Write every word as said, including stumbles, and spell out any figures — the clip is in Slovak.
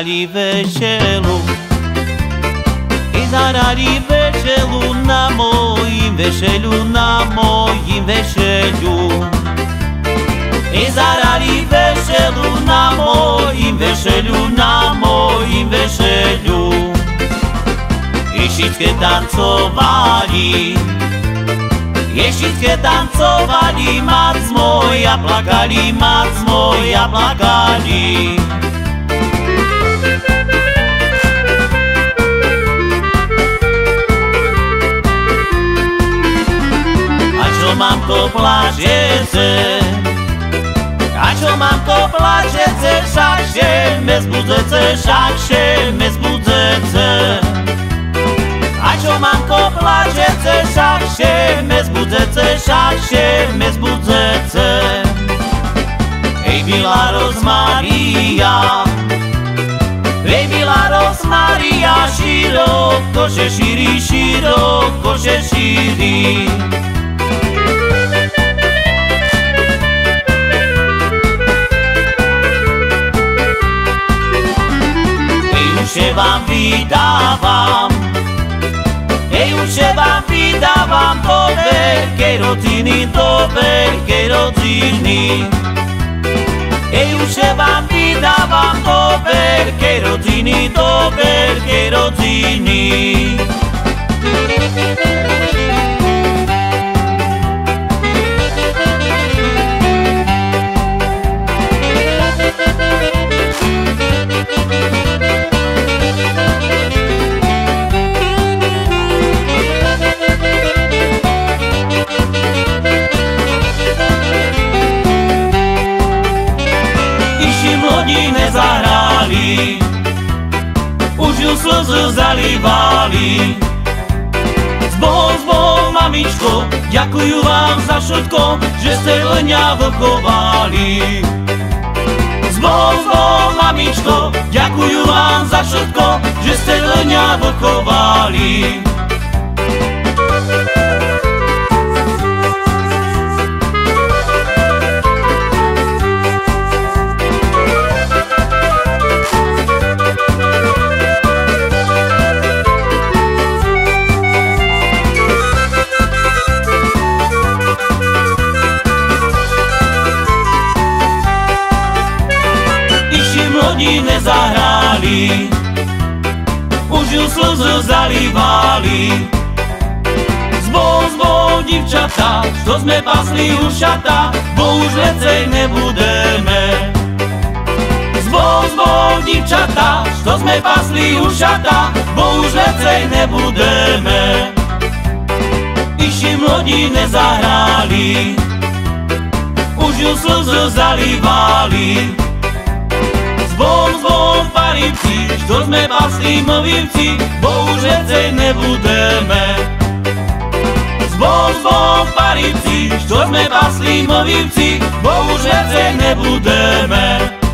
zarali veselu, i zarali veselu na mojim vešelju, na mojim vešelju. I zarali veselu na mojim vešelju, na mojim vešelju. Ješičke tancovali, ješičke tancovali, mac moja plakali, mac moja plakali. A čo mamko plačece, a čo mamko plačece, však še me zbudzece, však še me zbudzece. A čo mamko plačece, však še me zbudzece, však še me zbudzece. Ej, milá Rozmaria, ej, milá Rozmaria, široko še šíri, široko še šíri. Ej, už še vám vydávam, ej, už še vám vydávam do veľkej rodiny, do veľkej rodiny. Ej, už še vám vydávam do veľkej rodiny, do veľkej rodiny. Nezahrali, už ju slzy zalívali. S Bohom, s Bohom, mamičko, ďakujú vám za všetko, že ste mňa vychovali. S Bohom, s Bohom, mamičko, ďakujú vám za všetko, že ste mňa vychovali. Nezahrali, už ju slzy zalívali. S Bohom, s Bohom, divčata, čo sme pasli ušata, bo už viacej nebudeme. S Bohom, s Bohom, divčata, čo sme pasli ušata, bo už viacej nebudeme. Išli mlodí nezahrali, už ju slzy zalívali. S Bohom, s Bohom, parivci, čo sme pasli mluvivci, bo už viacej nebudeme. S Bohom, s Bohom, parivci, čo sme pasli mluvivci, bo už viacej nebudeme.